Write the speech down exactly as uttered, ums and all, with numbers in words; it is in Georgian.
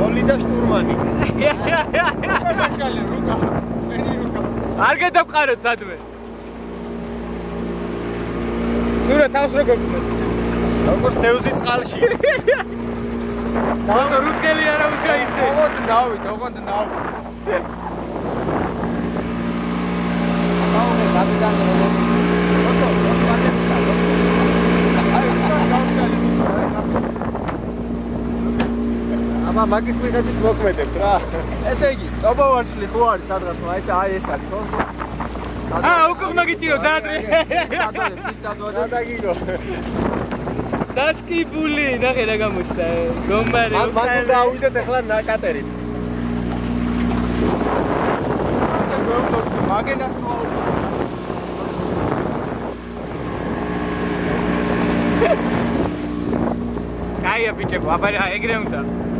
სოლი და შტურმანი. არ გადავყაროთ სადმე. ნურა თავს როგორ ხდება? როგორც თევზის წყალში. და რუკელი არა უჩაისე. ოღონდ დავით, ოღონდ დავით. აუ მე კაპიტანი როგორ? ოტო, ოტო ვაგებდა. აი, გავჩალი. აბა მაგის მიღებით მოქმედებთ რა. ესე იგი, ტობოვარსლი ხო არის სადღაც, მაიცა აი ეს არის ხო? აა, უკვე მაგიჭირო დაადრე. სადღაც პიცადო და დაგიგო. დასკიბული, ნახე რა გამოჩნდა. გომბარი. მაგ მაგ დავიდეთ ახლა ნაკატერით. მაგენას ხო კაია ბიჭებო, აბა ეგრე უნდა.